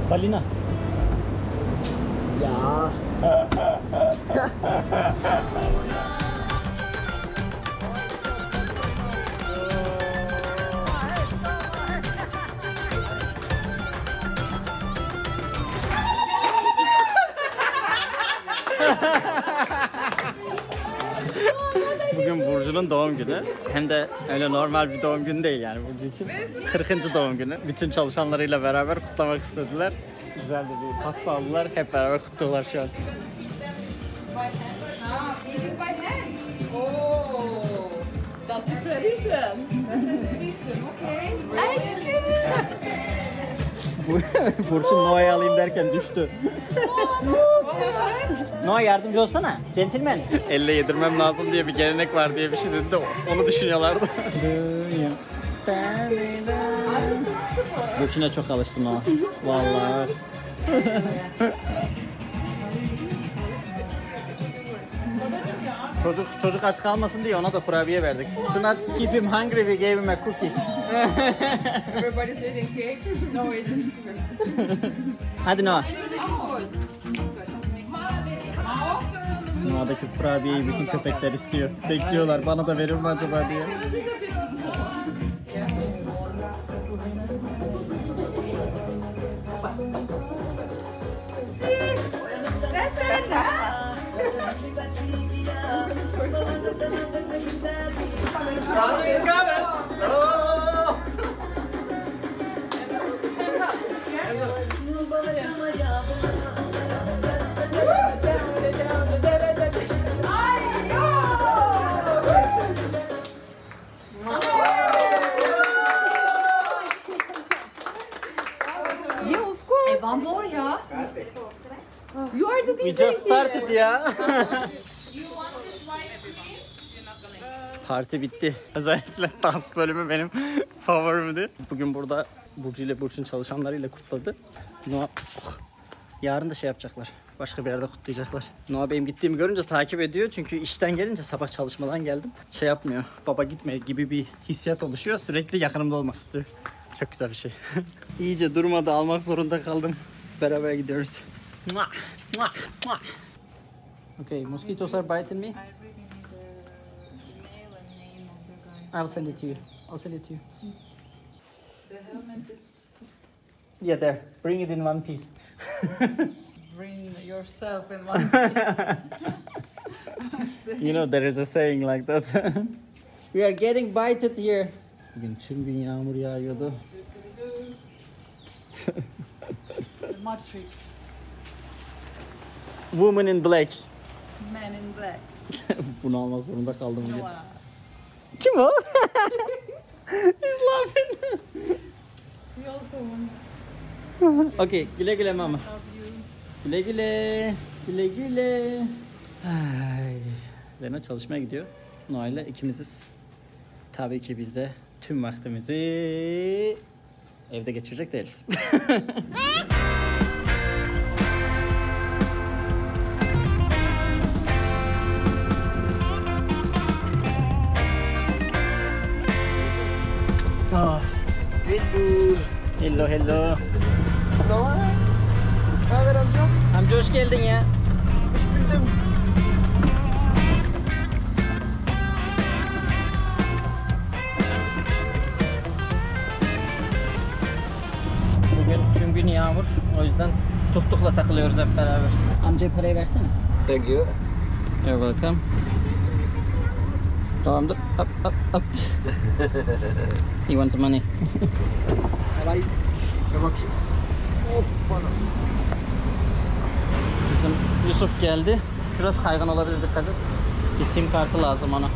Balina. Ya. Bugün Burcu'nun doğum günü. Hem de öyle normal bir doğum günü değil yani Burcu için. 40. doğum günü. Bütün çalışanlarıyla beraber kutlamak istediler. Güzel de bir pasta aldılar. Hep beraber kutluyorlar şu an. That's a tradition. Burcu Noah'yı alayım derken düştü. Noah yardımcı olsana. Centilmen. Elle yedirmem lazım diye bir gelenek var diye bir şey dedi de onu düşünüyorlardı. Burcu'na çok alıştım Noah. Vallahi. Çocuk aç kalmasın diye ona da kurabiye verdik. To not keep him hungry, we gave him a cookie. Everybody's eating cake. No, it is sugar. Hadi Noah. I'm good. Noah'daki kurabiyeyi bütün köpekler istiyor. Bekliyorlar bana da verir mi acaba diye. One more, yeah. You are the DJ. We just started ya. Parti bitti. Özellikle dans bölümü benim favorimdi. Bugün burada Burcu ile Burcu'nun çalışanlarıyla kutladı. Noah, yarın da şey yapacaklar. Başka bir yerde kutlayacaklar. Noah benim gittiğimi görünce takip ediyor. Çünkü işten gelince sabah çalışmadan geldim. Şey yapmıyor. Baba gitme gibi bir hissiyat oluşuyor. Sürekli yakınımda olmak istiyor. Çok güzel bir şey. İyice durmadı. Almak zorunda kaldım. Beraber gidiyoruz. Okay, mosquitoes are biting me. I'll send it to you. I'll send it to you. The helmet is. Yeah, there. Bring it in one piece. Bring yourself in one piece. You know there is a saying like that. We are getting bited here. Bugün tüm gün yağmur yağıyordu. The Matrix. Woman in black. Man in black. Bunu almak zorunda kaldım bugün. Noah. Kim o? He's laughing. He also wants Okay, güle güle mama. to love you. Güle güle. Güle güle. Ay. Lena çalışmaya gidiyor. Noah ile ikimiziz. Tabii ki biz de tüm vaktimizi evde geçirecek değiliz. Oh. Hello, hello. Noah. Ne haber amca? Amca hoş geldin ya. Hoş buldum. Bugün tüm gün yağmur. O yüzden tuktukla takılıyoruz hep beraber. Amcaya parayı versene. Thank you. You're welcome. Tamamdır. Up, up, up. He wants money. Alay. Dur bakayım. Hoppala. Bizim Yusuf geldi. Şurası kaygan olabilir, dikkat et. Bir sim kartı lazım ona.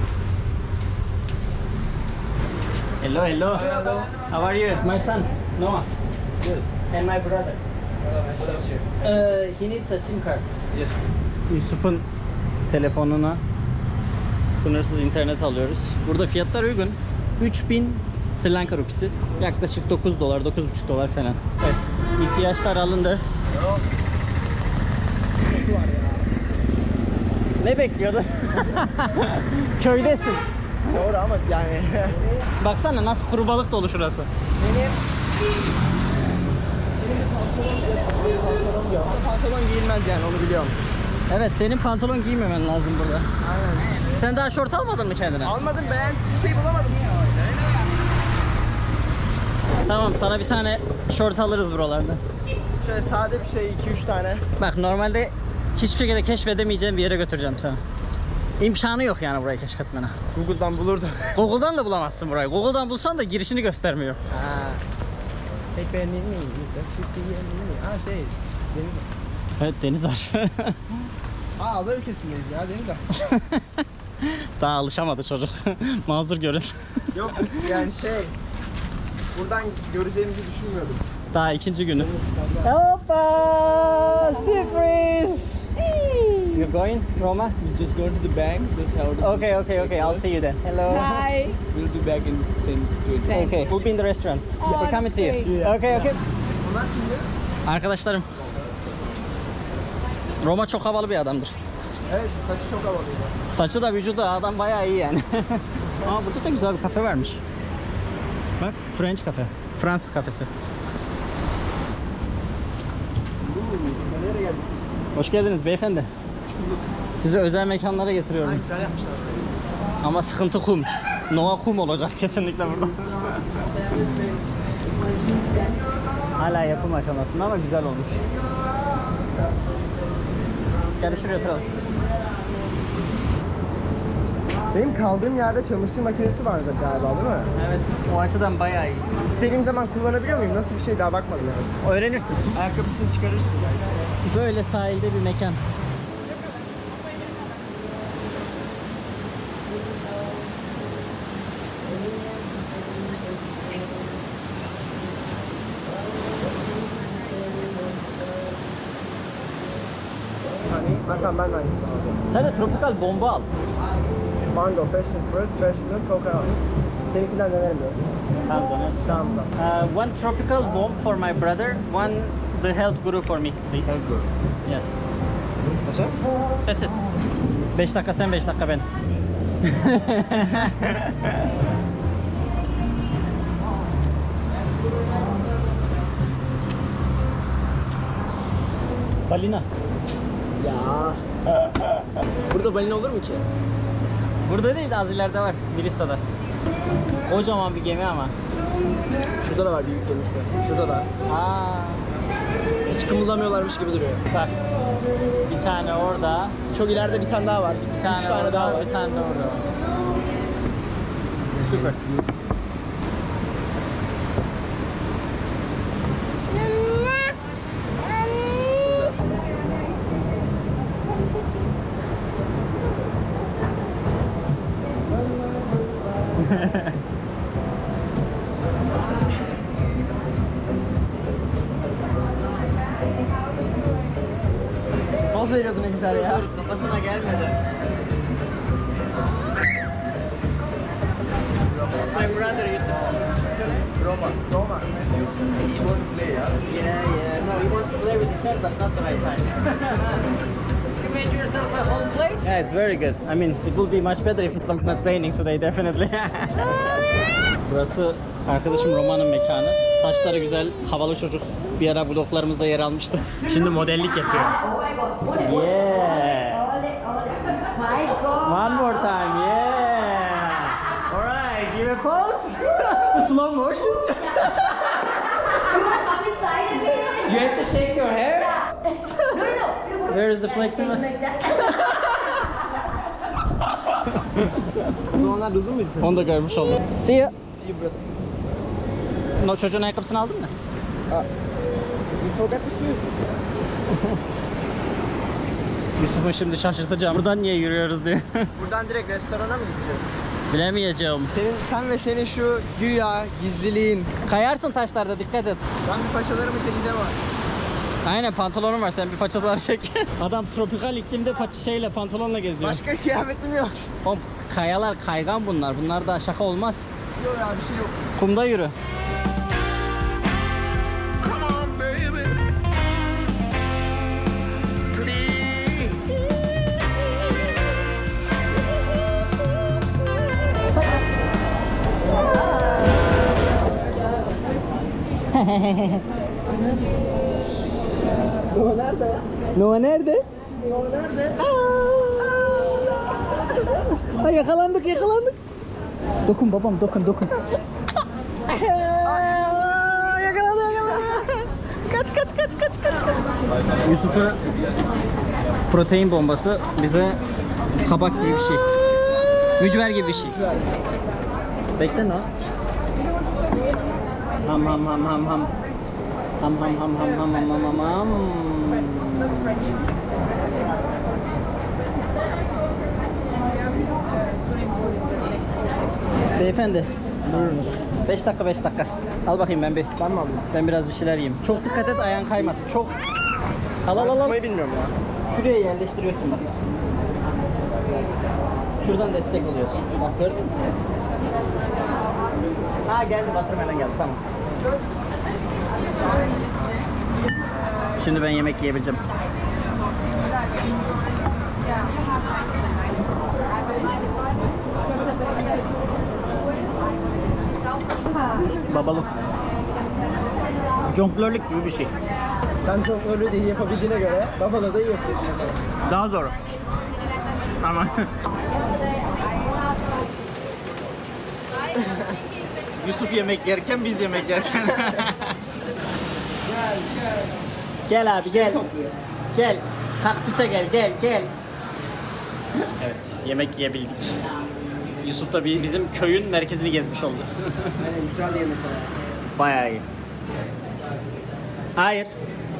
Hello, hello. How are you? It's my son, Noah. Good. And my brother. He needs a sim card. Yes. Yusuf'un telefonuna sınırsız internet alıyoruz. Burada fiyatlar uygun. 3000 Sri Lanka rupisi. Yaklaşık 9 dolar, 9,5 dolar falan. Evet. İhtiyaçlar alındı. Ne bekliyordun? Köydesin. Doğru ama yani. Baksana nasıl kuru balık dolu şurası. Benim pantolon giyilmez yani, onu biliyorum. Evet, senin pantolon giymemen lazım burada. Aynen. Sen daha şort almadın mı kendine? Almadım, ben bir şey bulamadım. Tamam, sana bir tane şort alırız buralarda. Şöyle sade bir şey, 2-3 tane. Bak, normalde hiçbir şekilde keşfedemeyeceğim bir yere götüreceğim seni. İmkanı yok yani burayı keşfetmene. Google'dan bulurdum. Google'dan da bulamazsın burayı. Google'dan bulsan da girişini göstermiyor. Ha. Pek beğendin mi? Şu diyelim mi? Ha şey, deniz. Evet, deniz var. Ada ülkesindeyiz ya, deniz var. Daha alışamadı çocuk. Mazur görün. Yok yani şey, buradan göreceğimizi düşünmüyordum. Daha ikinci günü. Hoppa! Sürpriz! You going, Roma? You just go to the bank, just have Okay. I'll see you then. Hello. Hi. We'll be back in 10 20. Okay, we'll be in the restaurant. We're coming to you. Okay. Bunlar kimdi? Arkadaşlarım. Roma çok havalı bir adamdır. Evet, saçı çok havalıydı. Saçı da vücudu da adam bayağı iyi yani. Aa, burada da güzel bir kafe varmış. Bak, French kafe. Fransız kafesi. Nereye geldik? Hoş geldiniz beyefendi. Sizi özel mekanlara getiriyorum. Güzel yapmışlar. Ama sıkıntı kum. Noa kum olacak kesinlikle burada. Hala yapım aşamasında ama güzel olmuş. Gel şuraya oturalım. Benim kaldığım yerde çamaşır makinesi vardı galiba, değil mi? Evet, o açıdan bayağı iyi. İstediğim zaman kullanabiliyor muyum? Nasıl bir şey, daha bakmadım yani. Öğrenirsin. Ayakkabısını çıkarırsın yani. Böyle sahilde bir mekan. Hani, bakın ben de aynısını aldım. Sen de tropikal bomba al. Mango, passion fruit, fresh milk, coconut. Seninkinden denerim diyorsun. Tamam, dönüyorsun. Tamam da. One tropical bomb for my brother, one the health guru for me, please. Health guru. Yes. Nasıl? That's it. 5 dakika sen, 5 dakika ben. Balina. Ya. Burada balina olur mu ki? Burada değil de az ileride var. Biristada. Kocaman bir gemi ama. Şurada da var büyük gemisi. Şurada da. Aa, Hiç kımıldamıyorlarmış gibi duruyor. bak. Bir tane orada, Çok ileride bir tane daha var. bir tane, Üç tane orada, daha var. bir tane de orada var. Süper. Poz veriyordu ne güzel ya. Kafasına gelmedi. My brother Yusuf. Roma. You want to play, yeah? Yeah. No, he wants to play with his head, but not the right time. You made yourself a whole place? Yeah, it's very good. I mean, it would be much better if it was not raining today, definitely. Burası arkadaşım Roma'nın mekanı. Saçları güzel, havalı çocuk. Bir ara bloglarımızda yer almıştı. Şimdi modellik yapıyor. Yeah. My God. One more time, yeah. Alright, give a pose. Slow motion. You want to come inside a bit? You have to shake your hair. No. Where is the flexibility? Like that. O zamanlar uzun muydu senin? Onu da görmüş oldum. See you. See you brother. No, çocuğun ayakkabısını aldın mı? You forgot the shoes. Yusuf'un şimdi şaşırtacağım. Buradan niye yürüyoruz diyor. Buradan direkt restorana mı gideceğiz? Bilemeyeceğim. Sen ve senin şu güya gizliliğin. Kayarsın taşlarda, dikkat et. Ben bir paçalarımı çekeceğim var. Aynen, pantolonun var, sen bir paçalar çek. Adam tropikal iklimde şeyle, pantolonla geziyor. Başka kıyafetim yok. O kayalar kaygan bunlar. Bunlar da şaka olmaz. Yok ya, bir şey yok. Kumda yürü. Come on, baby. Noah nerede? Noah nerede? Noah nerede? Ay yakalandık. Dokun babam dokun. Yakaladı. Kaç. Yusuf'a protein bombası, bize kabak gibi bir şey. Mücver gibi bir şey. Bekle Noah. Ham. Beyefendi. Buyurunuz. 5 dakika. Al bakayım ben bir. Ben mi alayım? Ben biraz bir şeyler yiyeyim. Çok dikkat et ayağın kaymasın. Çok. Al. Tutmayı bilmiyorum ya. Şuraya yerleştiriyorsun bak. Şuradan destek oluyorsun. Bak gördün mü? Ha geldi, batırmadan geldi, tamam. Şimdi ben yemek yiyebileceğim. Babalık. Jonglörlük gibi bir şey. Sen çok öyle de iyi yapabildiğine göre babada da iyi yapıyorsun. Daha zor. Ama Yusuf yemek yerken biz yemek yerken. Gel abi gel. Gel. Kaktüse gel. Evet, yemek yiyebildik. Yusuf da bizim köyün merkezini gezmiş oldu. Yani güzel yemek. Bayağı iyi. Hayır.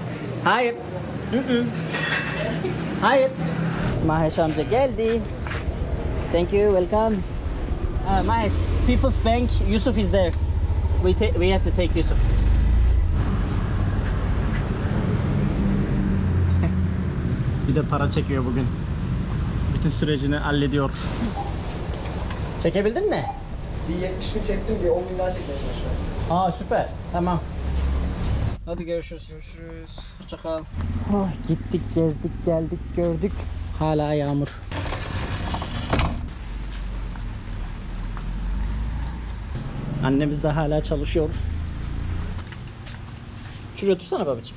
Hayır. Mahesh amca geldi. Thank you, welcome. Mahesh, People's Bank, Yusuf is there. We have to take Yusuf. Bir de para çekiyor bugün. Bütün sürecini hallediyor. Çekebildin mi? Bir 70 bin çektim, bir 10 bin daha çekmeye çalışıyorum. Aa süper. Tamam. Hadi görüşürüz. Hoşça kal. Oh, gittik, gezdik, geldik, gördük. Hala yağmur. Annemiz de hala çalışıyor. Şuraya otursana babacığım.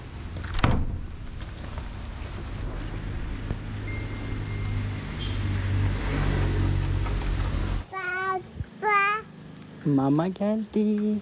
Mama geldi.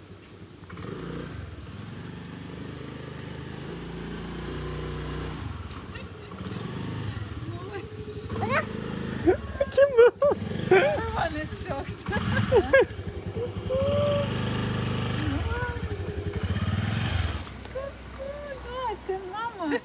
Kim bu? Everyone is shocked. Oh, it's your mama.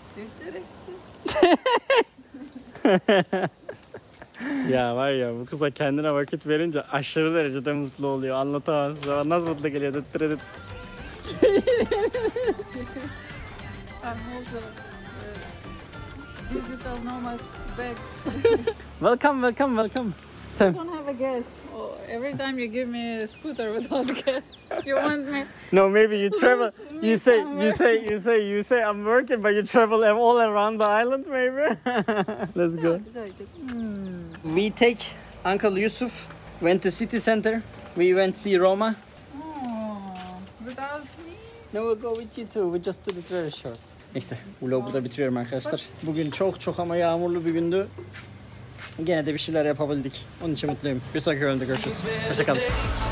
Ya var ya, bu kıza kendine vakit verince aşırı derecede mutlu oluyor. Anlatamam size. Nasıl mutlu geliyor. I'm also digital nomad back. Welcome. I don't have a gas. Oh, every time you give me a scooter without gas, you want me. No, maybe you travel. Lose me You say I'm working, but you travel all around the island, maybe. Let's go. We take Uncle Yusuf. Went to city center. We went see Roma. Oh, without me. No, we'll go with you too. We just did it very short. Neyse, vlogu burada bitiriyorum arkadaşlar. Bugün çok ama yağmurlu bir gündü. Gene de bir şeyler yapabildik. Onun için mutluyum. Bir sonraki bölümde görüşürüz. Hoşçakalın.